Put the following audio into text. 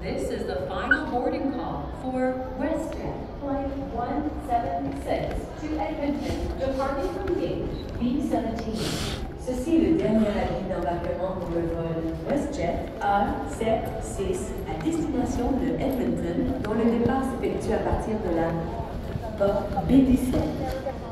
This is the final boarding call for WestJet Flight 176 to Edmonton, departing from gate B17. Ceci est le dernier avis d'embarquement pour le vol WestJet A76 à destination de Edmonton, dont le départ s'effectue à partir de la porte B17.